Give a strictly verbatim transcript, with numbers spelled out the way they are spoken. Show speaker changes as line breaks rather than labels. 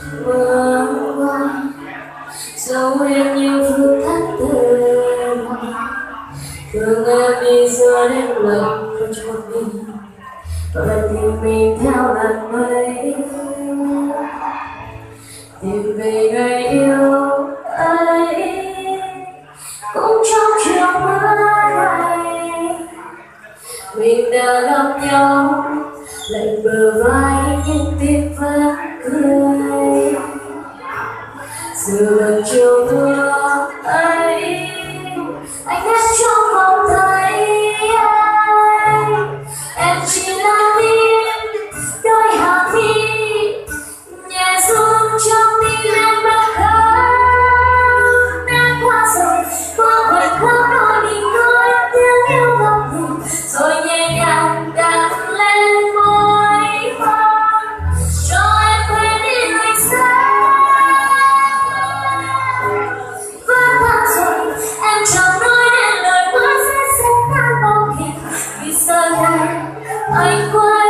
mưa qua dấu em như phút thắt tên thương em đi giữa đêm lạnh không cho mình và tìm mình theo làn mây tìm về ngày yêu ấy cũng trong chiều mưa này mình đã gặp nhau lạnh bờ vai nhưng tim vẫn cười giờ lần chiều mưa ấy anh em trong mong thấy anh em chỉ là tim đôi hàng mi nhẹ run trong tim em đã khóc đã qua rồi qua khoảnh khắc đôi mình nói tiếng yêu ngọt ngào rồi nhẹ nhàng đặt lên môi hôn cho em quên đi ngày xa vỡ tan rồi em chẳng nói nên lời nói sẽ sẽ tan bóng hình vì giờ này anh quay